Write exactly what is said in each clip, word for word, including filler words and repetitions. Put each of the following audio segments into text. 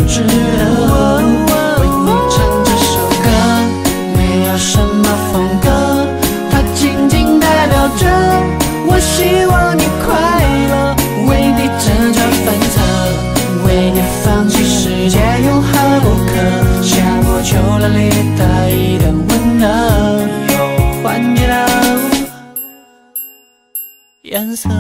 值得。为你唱这首歌，没有什么风格，它仅仅代表着我希望你快乐。为你辗转反侧，为你放弃世界永恒不可，夏末秋凉里的一点温热，又换你的颜色。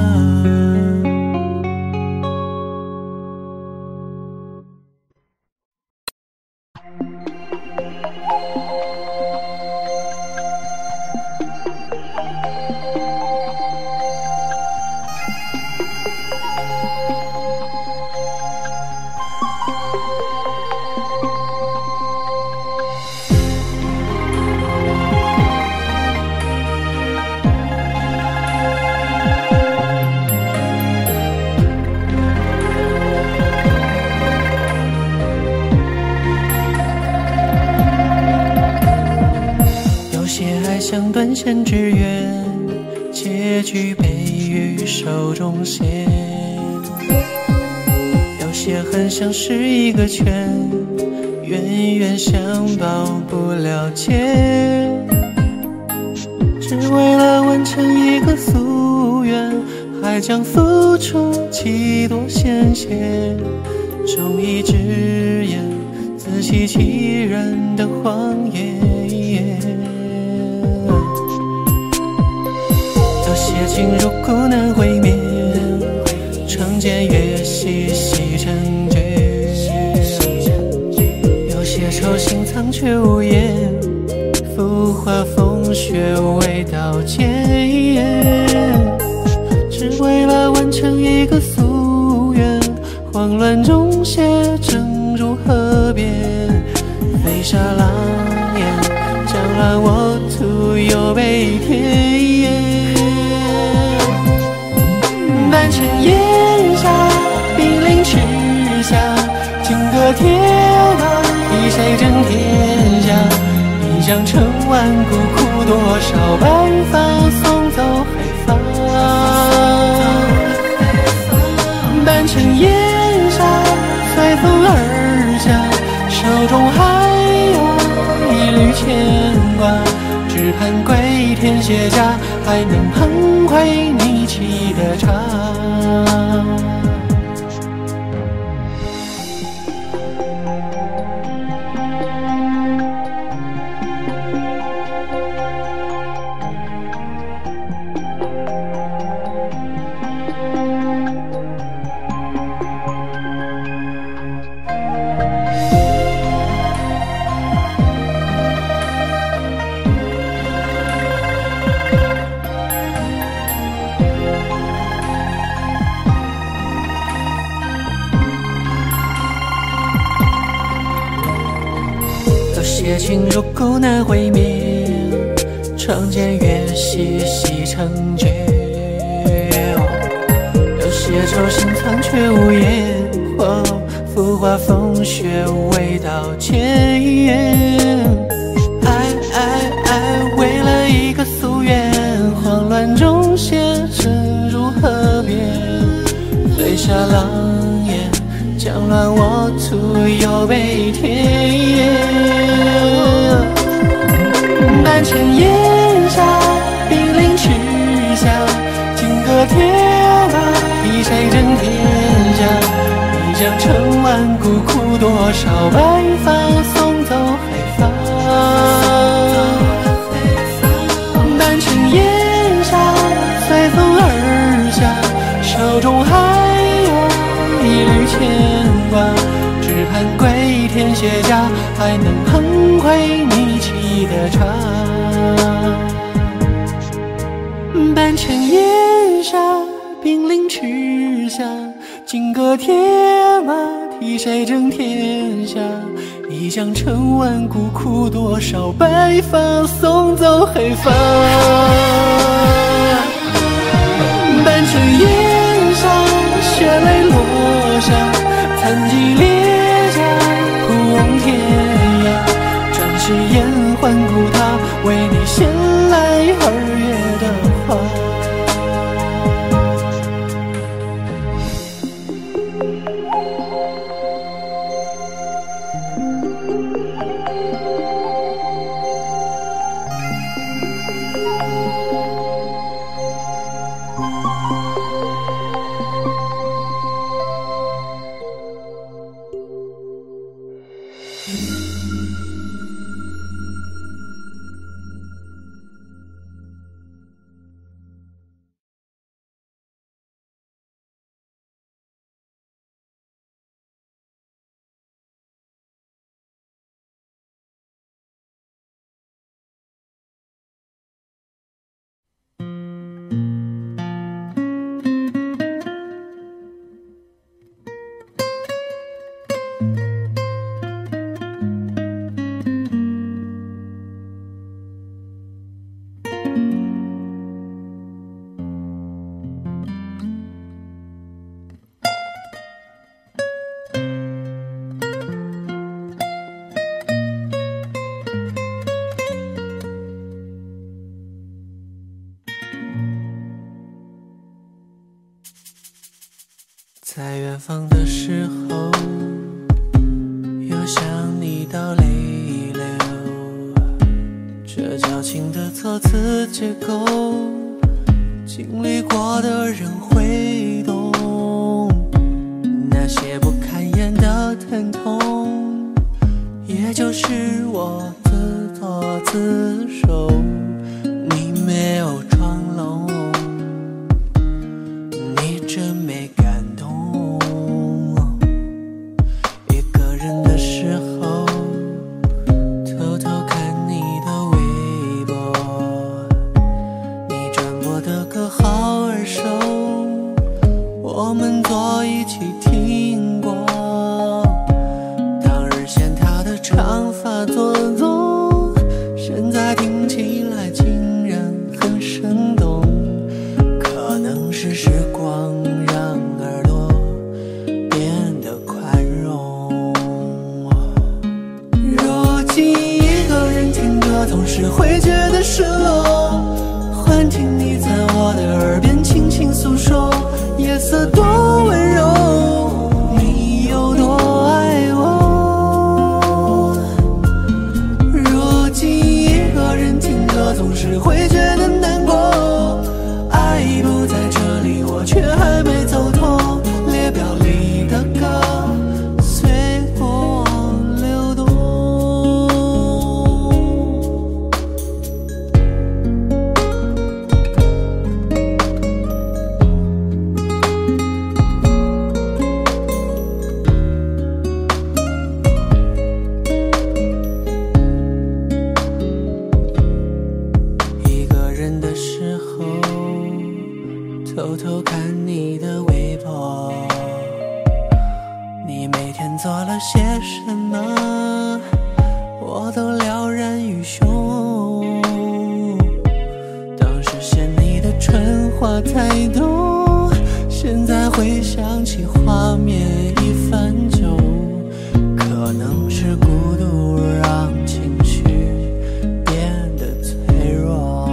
像断线之缘，结局被于手中线。有些恨像是一个圈，远远想到不了解，只为了完成一个夙愿，还将付出几多鲜血，忠义之言，自欺欺人的谎言。有些情如故难会面，长剑越细细成绝。有些愁心藏却无言，浮华风雪未道歉。只为了完成一个夙愿，慌乱中写正如河边，飞沙狼烟，将乱我徒有悲天。半城烟霞，冰凌赤霞，金戈铁马，替谁争天下？一将成万骨，哭多少白发送走黑发。半城烟霞，随风而下，手中还有一缕牵挂，只盼归天卸甲，还能捧回你沏的茶。夜情如故难会面，长剑越细细成绝。有些愁心藏却无言，哦，浮华风雪未道歉。爱爱爱，为了一个夙愿，慌乱中写成如河边，飞沙狼烟，将乱我徒有悲天。半城烟霞，冰凌赤霞，金戈铁马，替谁争天下？一将成万骨，哭多少白发送走黑发。半城烟霞，随风而下，手中还有一缕牵挂，只盼归天卸甲，还能捧回你沏的茶。半城烟霞，冰凌赤霞，金戈铁马，替谁争天下？一将成万骨，哭多少白发送走黑发。半城烟霞，血泪落下，残骑列甲，普望天涯。转世烟换故他，为你衔来二月的花。 新的措辞结构，经历过的人会懂，那些不堪言的疼痛，也就是我自作自受。你没有装聋，你真没感动。一个人的时候，偷偷看你的微博，你转播的歌好耳熟，我们坐一起听过。当日嫌他的长发做作，现在听起来竟然很生动。可能是时光让耳朵变得宽容。如今一个人听歌总是会觉得失落，幻听你在我的耳边轻轻诉说，夜色多温柔，你有多爱我。如今一个人听歌总是会觉得难过，爱不在这里，我却还没走脱。列表里的歌随过往流动。一个人的时候，偷偷看你的微博，你每天做了些什么，我都了然于胸。当时嫌你的春话太多，现在回想起画面已泛旧，可能是孤独让情绪变得脆弱。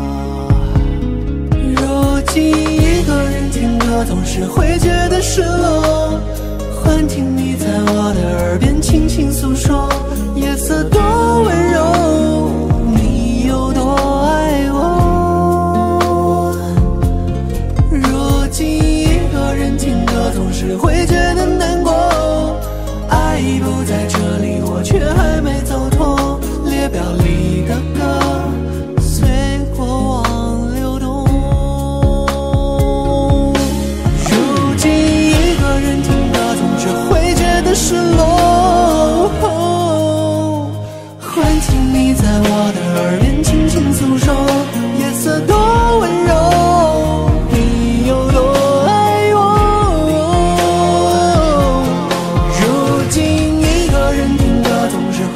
如今一个人听歌总是会觉得失落，幻听你在我的耳边轻轻诉说，夜色多温柔，你有多爱我。如今一个人听歌总是会觉得难过，爱不在这里，我却还没走脱。列表里的歌随过往流动。如今一个人听歌总是会觉得失落，幻听你在我的耳边轻轻诉说，夜色多温柔，你有多爱我。如今一个人听歌总是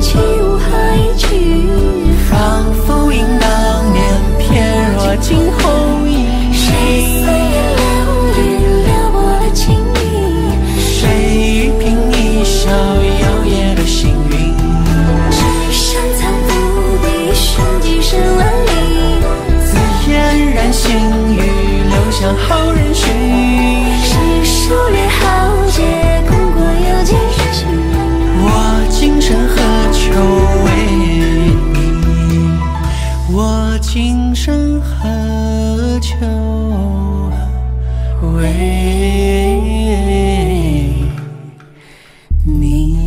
起无何依据， 仿佛应当年翩若惊鸿一谁随烟流日撩拨的情意， 谁凭一笑摇曳的幸运， 只身残不敌瞬即身万里， 自嫣然星语留香后人寻， 是狩猎豪杰功过有几许， 我今生何求为你，我今生何求为你。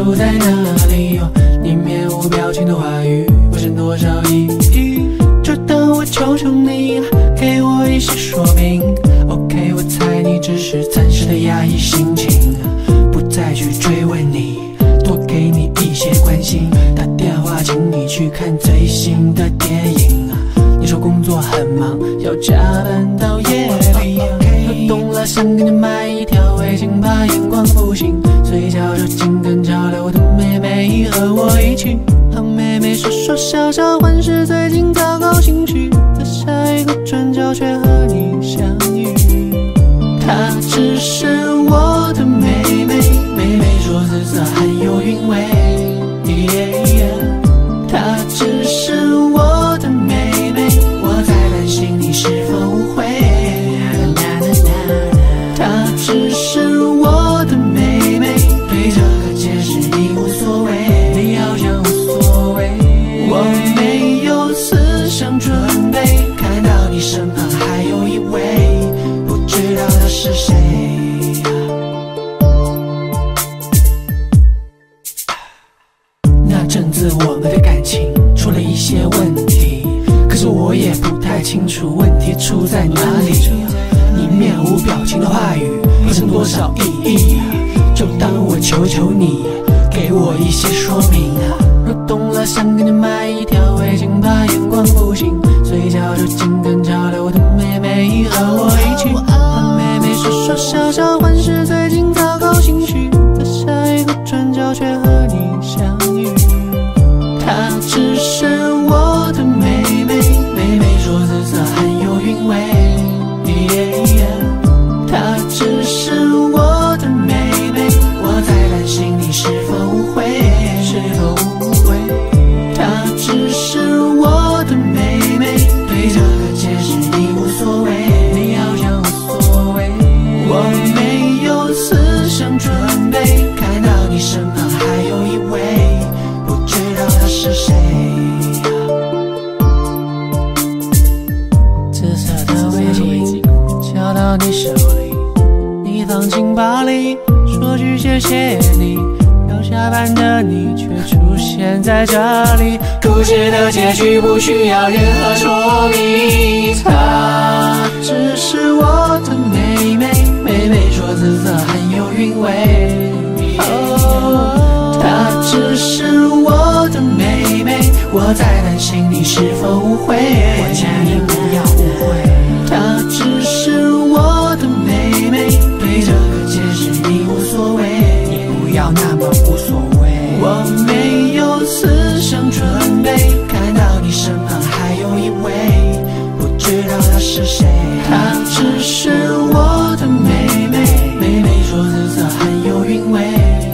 住在哪里？哦，你面无表情的话语不剩多少意义，就当我求求你，给我一些说明。 OK， 我猜你只是暂时的压抑心情，不再去追问你，多给你一些关心。打电话请你去看最新的电影，你说工作很忙，要加班到夜里。我懂了，想给你买一条围巾，怕眼光不行，嘴角就紧跟潮流的妹妹和我一起。和妹妹说说笑笑，换是最近糟糕情绪，在下一个转角却和你相遇。她只是我的妹妹，妹妹说紫色很有韵味。她只是我的妹妹，我在担心你是否误会。她只是我的妹妹，对这个解释已无所谓。你好像无所谓，我没有思想准备，看到你身旁还有一位，不知道他是谁。那阵子我们的感情出了一些问题，可是我也不太清楚问题出在哪里。你面无表情的话语不剩多少意义，就当我求求你，给我一些说明。我懂了，想给你买一条围巾，怕眼光不行，嘴角就紧跟潮流的妹妹和我一起。和妹妹说说笑笑，换是最近糟糕情绪，在下一个转角却和你相遇。她只是我的妹妹，妹妹说紫色很有韵味。她只是我的妹妹，我在担心你是否误会，是否误会。她只是我的妹妹，对这个解释已无所谓。你好像无所谓，我没有思想准备，看到你身旁还有一位，不知道他是谁。紫色的围巾交到你手里，你放进包里，说句谢谢你。要下班的你却出现在这里，故事的结局不需要任何说明。她只是我的妹妹，妹妹说紫色很有韵味。哦，她只是我的妹妹，我在担心你是否误会。我请你不要误会。她只是我的妹妹，对这个解释已无所谓。你不要那么无所谓。我没有思想准备，看到你身旁还有一位，不知道他是谁。她只是我的妹妹，妹妹说紫色很有韵味。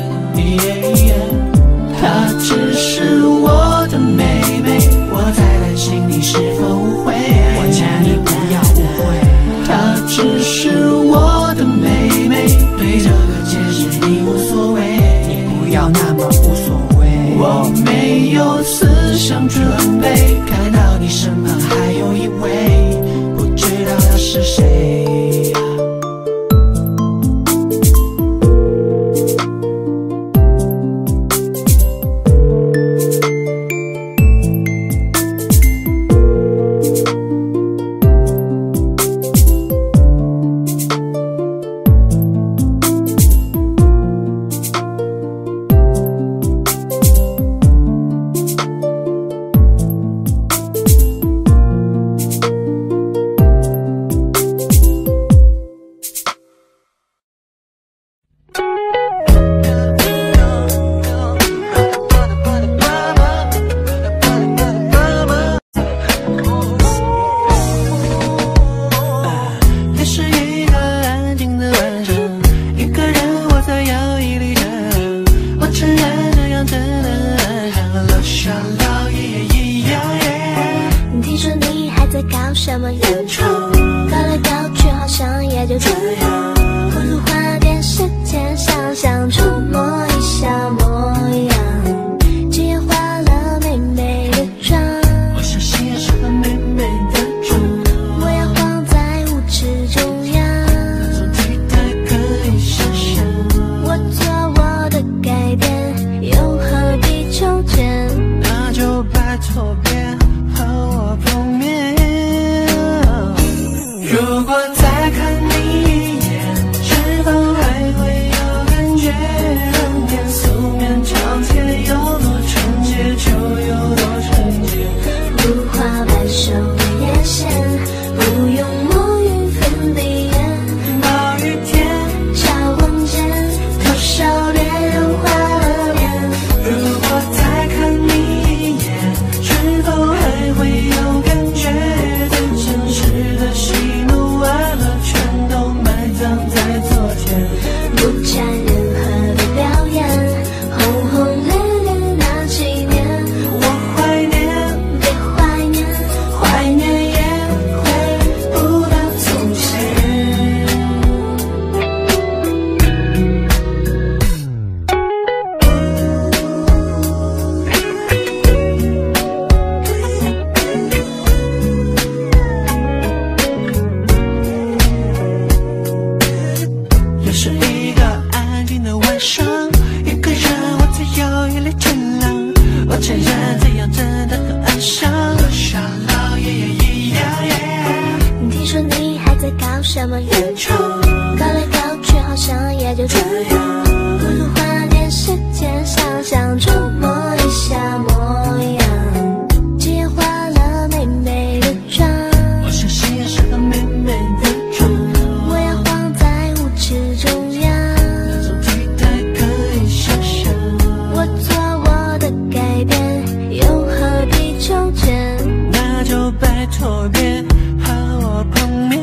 她只是我的妹妹，我在担心你是否误会。我请你不要误会。她只是我的妹妹，对这个解释已无所谓。你不要那么无所谓。我没有思想准备，看到你身旁还有一位，不知道他是谁。 上，一个人我才有一粒天亮。我承认自由真的很安详，傻老爷爷一样。 听说你还在搞什么演出，搞来搞去好像也就这样。不如花点时间想想，琢磨一下模样。既然化了美美的妆， 我相信也是个美美的妆。 我要晃在舞池中央， 那种体态可以想象。 我做我的改变，又何必纠结？ 那就拜托别和我碰面。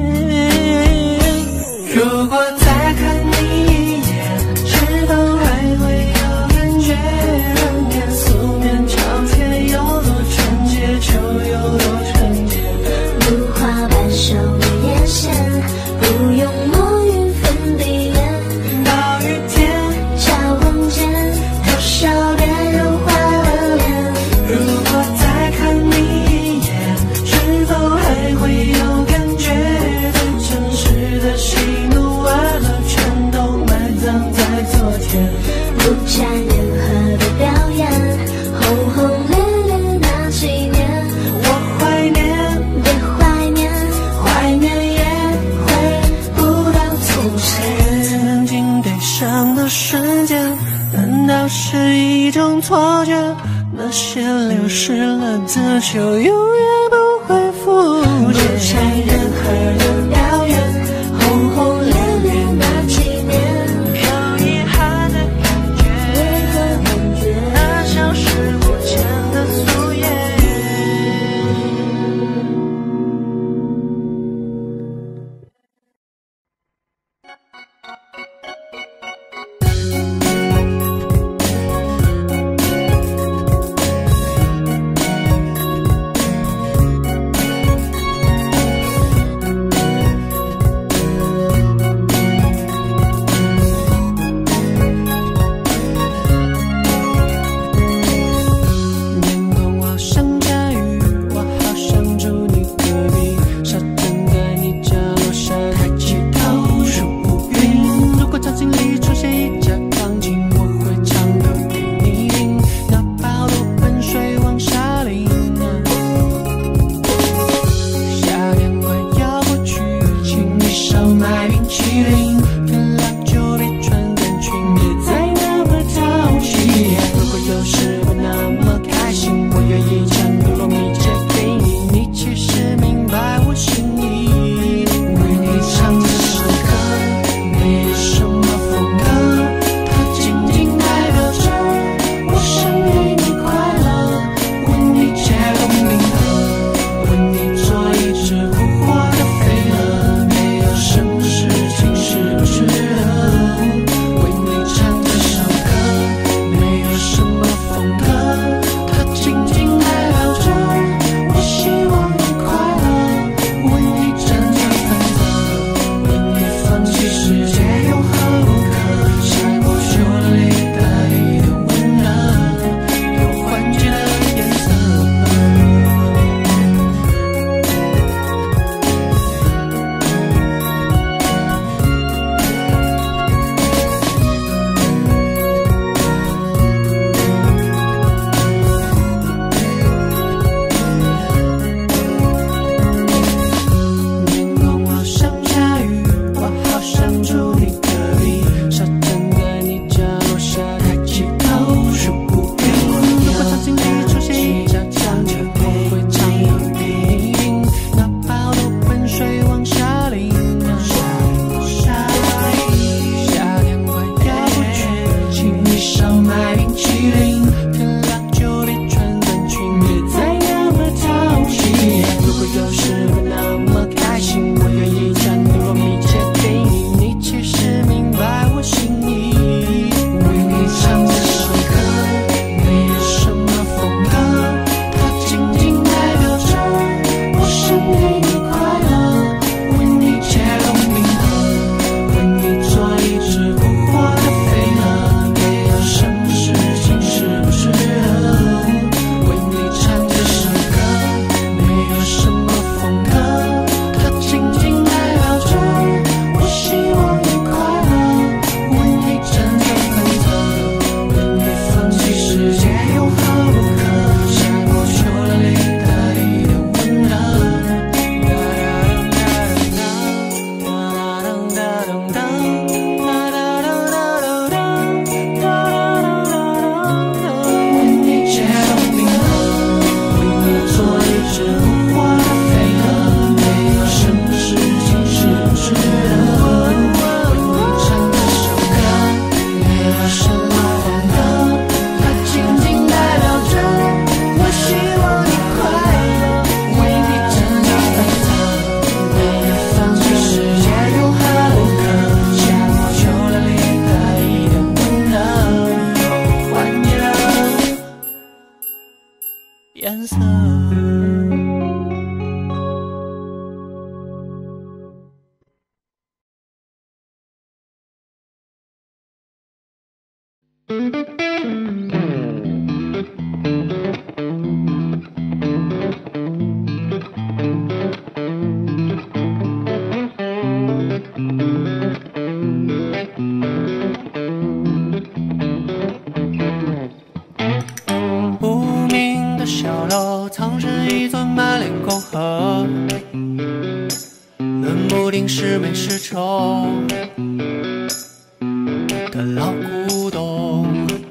如果再看你一眼，是否还会有感觉？当年素面朝天，有多纯洁就有多纯洁。 如花般收的眼线，不用抹匀粉底液。 到雨天， 小红间，多少遍融化了脸。 如果再看你一眼，是否还会有感觉？最真实的喜怒哀乐全都埋葬在昨天。 不沾任何的表演，轰轰烈烈那几年， 我怀念， 别怀念， 怀念也回不到从前。曾经悲伤的瞬间，难道是一种错觉？那些流失了的就永远不会复不见。 沾任何的表演，轰轰烈烈那几年， 有遗憾的感觉， 为何感觉？ 那像是不见的夙夜。天空好像下雨，我好想住你隔壁，沙滩在你角落下抬起头数乌云。如果场景里出现一架钢颜色。无名的小楼，藏身一座满脸沟壑，论不定是美是丑的老古董，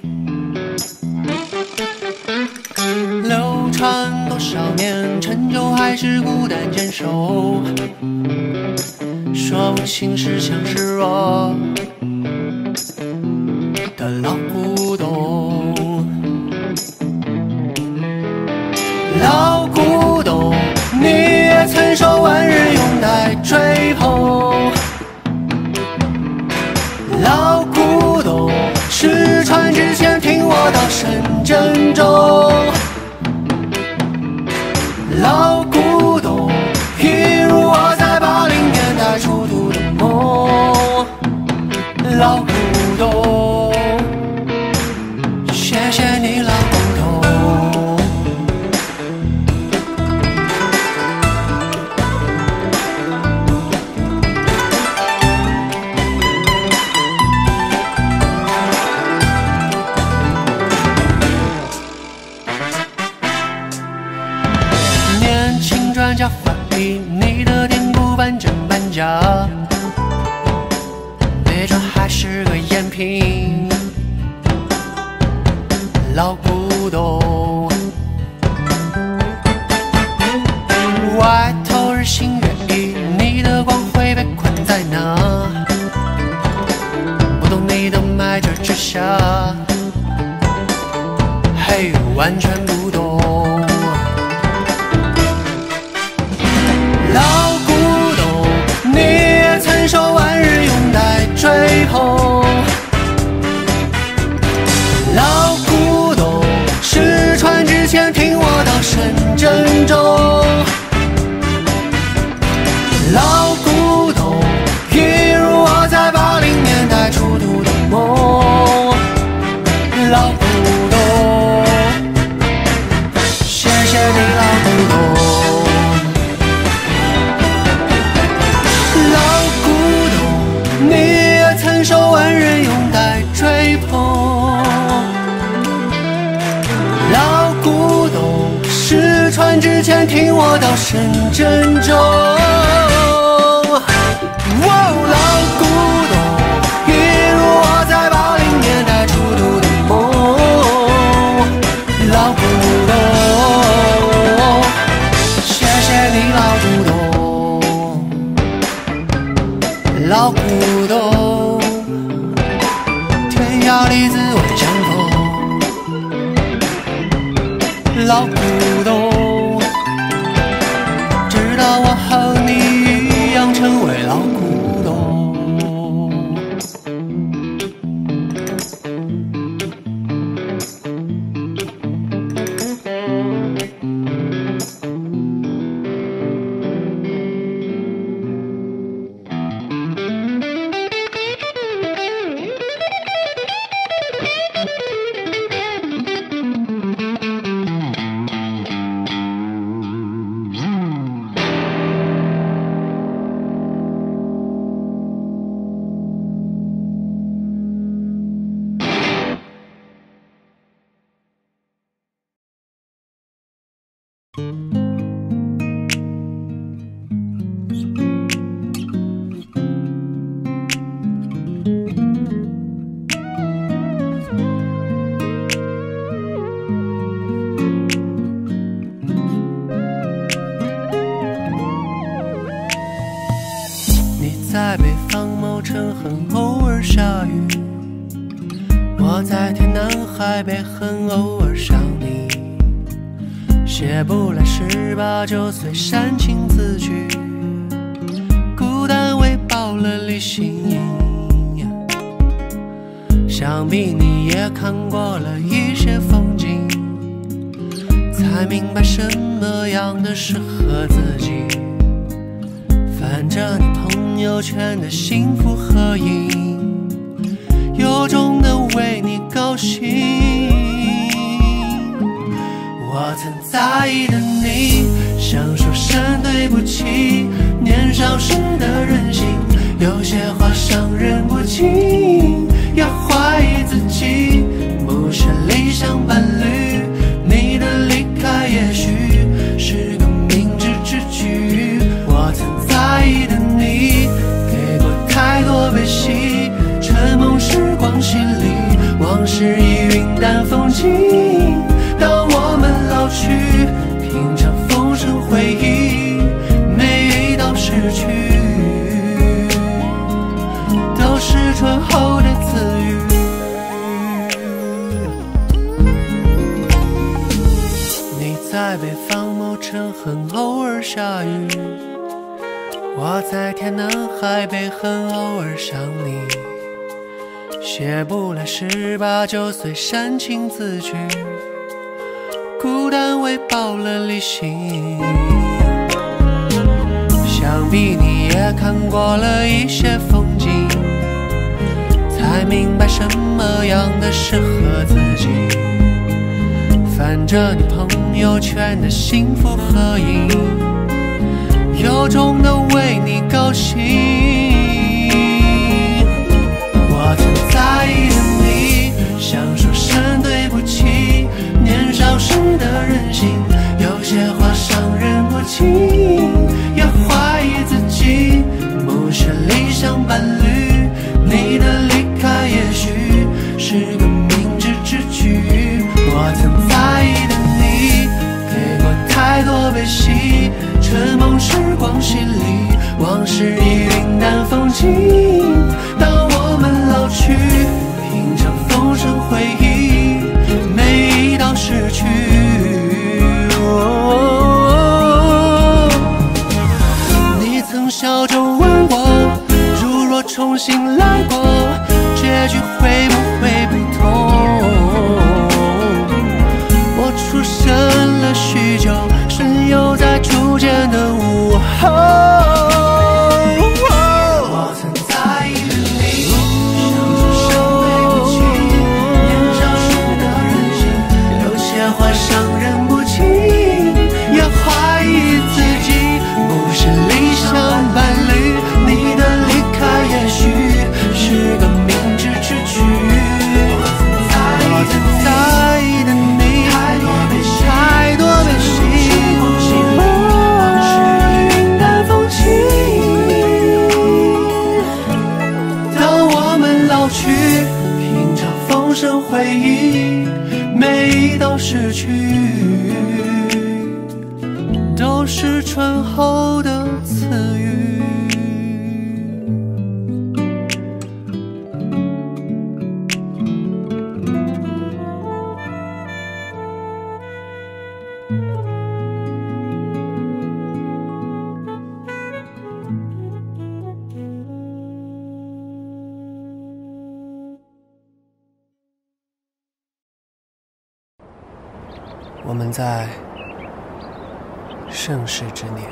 流传多少年，陈旧还是孤单坚守，说不清是强是弱的老古董。老古董，你也曾受万人拥戴追捧。老古董，失传之前听我道声珍重。老古董，一如我在八零年代初读的梦。老古董，谢谢你老古董。年轻专家翻译你的典故半真半假，对这还是个赝品。老古董，外头日新月异，你的光辉被困在哪？不懂你的麦哲之下，嘿，完全不懂。老古董，你也曾受万人拥戴追捧。老古董，失传之前听我道声珍重。老古董，一如我在八零年代初读的梦。老古董，谢谢你老古董。老古董，你也曾受万人拥戴追捧。老古董，失传之前听我道声珍重。哦，老古董，一如我在八零年代初读的梦。老古董，谢谢你老古董。老古董，天涯里自未相逢。老古董，直到我和你一样成为老古董。在北方某城很偶尔下雨，我在天南海北很偶尔想你，写不来十八九岁煽情字句，孤单喂饱了离心影。想必你也看过了一些风景，才才明白什么样的适合自己。翻着你朋友圈的幸福合影，由衷的为你高兴。我曾在意的你，想说声对不起。年少时的任性，有些话伤人不轻。要怀疑自己，不是理想伴侣。你的离开也许是个明智之举。我曾在意的你，给过太多悲喜。沉梦时光洗礼，往事已云淡风轻。当我们老去，品尝风声回忆，每一道失去都是醇厚的赐予。你在北方某城很偶尔下雨，我在天南海北很偶尔想你。写不来十八九岁煽情字句，孤单喂饱了理性。想必你也看过了一些风景，才明白什么样的适合自己。翻着你朋友圈的幸福合影，由衷的为你高兴。我曾在意的你，想说声对不起。年少时的任性，有些话伤人不轻。要怀疑自己，不是理想伴侣。你的离开也许是个明智之举。我曾在意的你，给过太多悲喜。沉梦时光洗礼，往事已云淡风轻。当我们老去，品尝风声回忆，每一道失去。哦，你曾笑着问我，如若重新来过，结局会不会不同？我出神了许久，神游在逐渐的午后。伤人不轻，要怀疑自己，不是理想伴侣。你的离开也许是个明智之举。我曾在意的你，太多悲喜，太多悲喜，往事云淡风轻。当我们老去，品尝风声回忆，每一道失去都是醇厚的赐予。我们在盛世之年，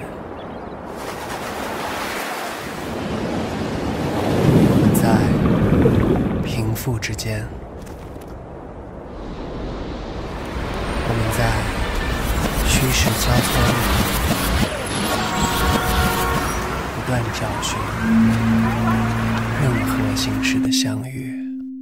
我们在贫富之间，我们在虚实交错里不断找寻任何形式的相遇。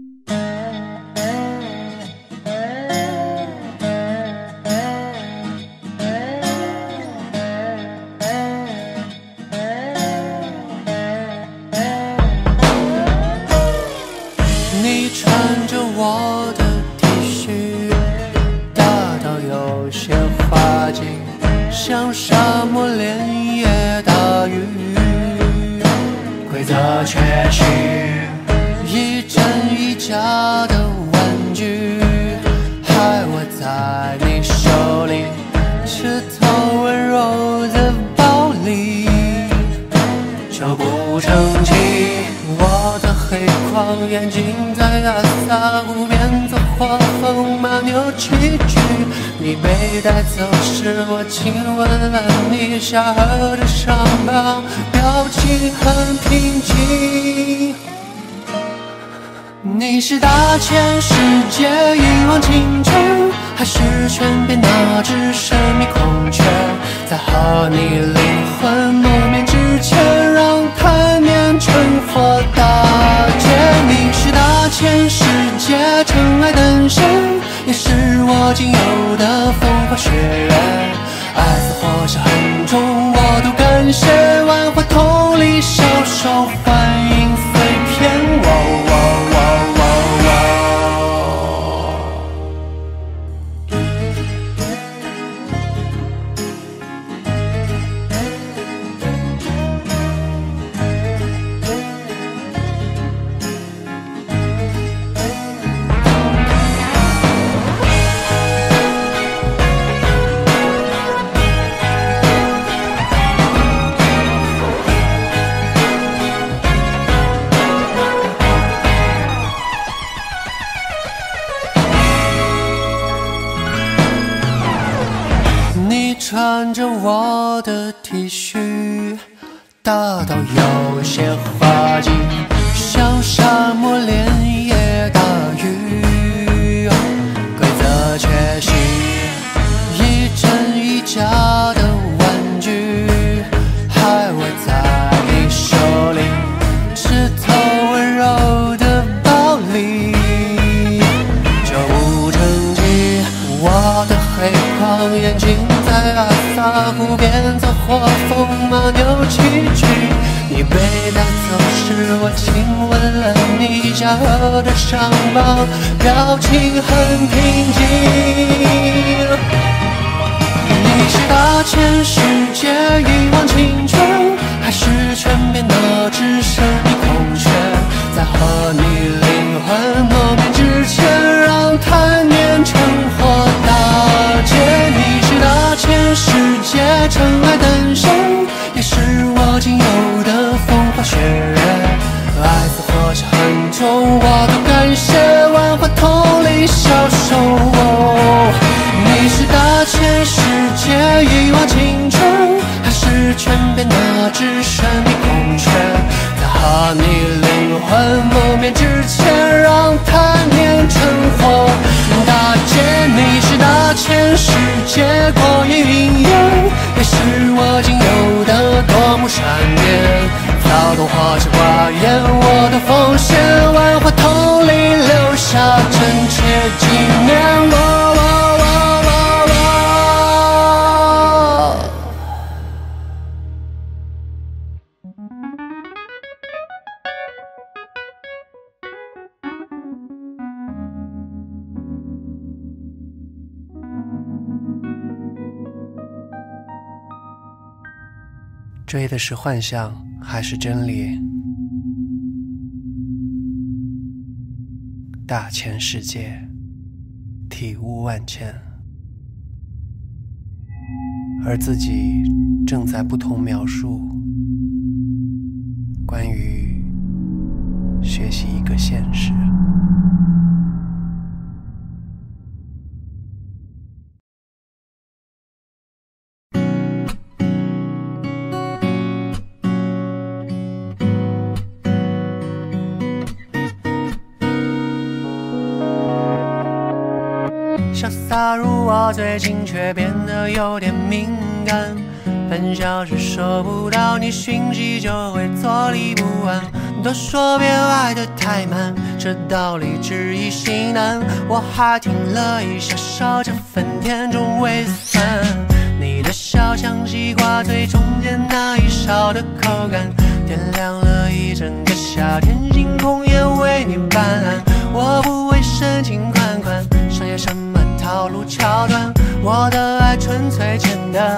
你穿着我的 T 恤，大到有些滑稽，像沙漠连夜大雨。规则却是一真一假的玩具，还握在你手里，吃透温柔的暴力，就不成器。我的黑框眼镜在亚萨湖边走画风马牛崎岖。你被带走时，我亲吻了你下颌的伤疤，表情很平静。你是大千世界一往情深，还是全变那只神秘孔雀？在和你灵魂梦灭之前，让贪念成火大劫。你是大千世界尘埃诞生，也是我仅有的风花雪月。爱死或是恨重，我都感谢。万花筒里小手幻影碎片。喔喔喔喔穿着我的 T 恤，大到有些滑稽，像沙漠连夜大雨，规则却是一真一假的玩具，还握在你手里，指头温柔的暴力，九无成绩，我的黑框眼睛在阿萨湖边，走火风马牛崎岖。你被带走时，我亲吻了你下颌的伤疤，表情很平静。你是大千世界一往情深，还是全变那只神秘孔雀？在和你灵魂磨灭之前，让贪念成火大劫。你是大千世界尘埃诞生，也是我仅有的风花雪月。爱死或是恨重，我都感谢。万花筒里小手。哦，你是大千世界一往情深，还是全变那只神秘孔雀？在和你灵魂磨灭之前，让贪念成火大劫。你是大千世界过眼云烟，也是我仅有的夺目闪电。骚动或是寡言，我的奉献。万花筒里留下真切纪念。我我我我我追的是幻象还是真理？大千世界，体悟万千，而自己正在不同描述关于学习一个现实。潇洒如我，最近却变得有点敏感。半小时收不到你讯息，就会坐立不安。都说别爱得太慢，这道理只易心难。我还听了一下，少这份甜中微酸。你的笑像西瓜最中间那一勺的口感，点亮了一整个夏天，星空也为你斑斓。我不会深情款款，商业什么套路桥段，我的爱纯粹简单。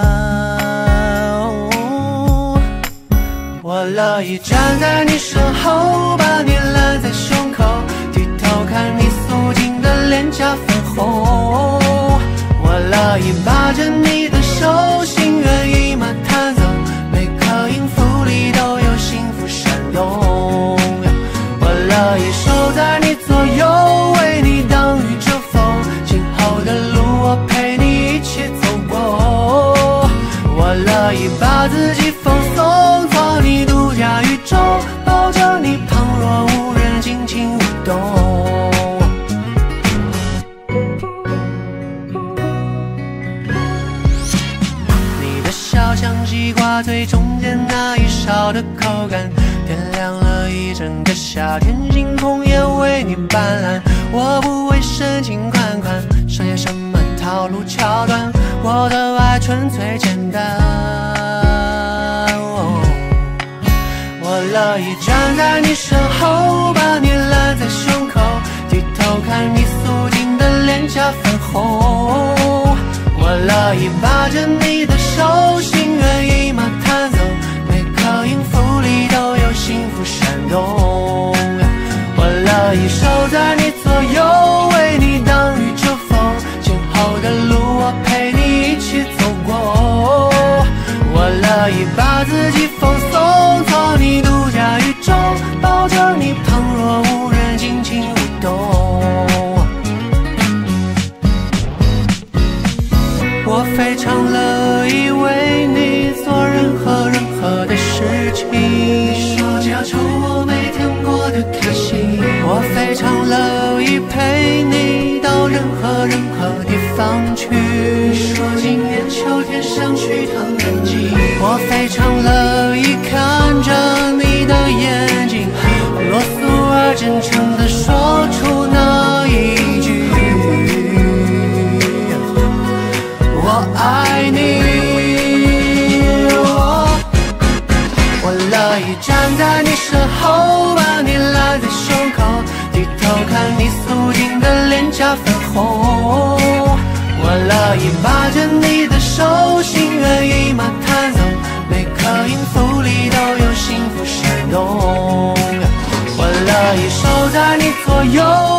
我乐意站在你身后，把你揽在胸口，低头看你素净的脸颊粉红。我乐意把着你的手，心猿意马弹奏，每个音符里都有幸福闪动。我乐意守在你左右，为你当宇宙话最中间那一勺的口感，点亮了一整个夏天，星空也为你斑斓。我不会深情款款，商业什么套路桥段，我的爱纯粹简单。哦，我乐意站在你身后，把你揽在胸口，低头看你素净的脸颊粉红。我乐意把着你的手，心猿意马弹奏，每个音符里都有幸福闪动。我乐意守在你左右，为你挡雨遮风，今后的路我陪你一起走过。我乐意把自己放松，做你独家宇宙，抱着你旁若无人，尽情舞动。我非常乐意为你做任何任何的事情，你说只要求我每天过得开心。我非常乐意陪你到任何任何地方去，你说今年秋天想去趟南极。我非常乐意看着你的眼睛，啰嗦而真诚地说出那一句我爱你。我我乐意站在你身后，把你揽在胸口，低头看你素净的脸颊粉红。我乐意把着你的手，心猿意马弹奏，每个音符里都有幸福闪动。我乐意守在你左右，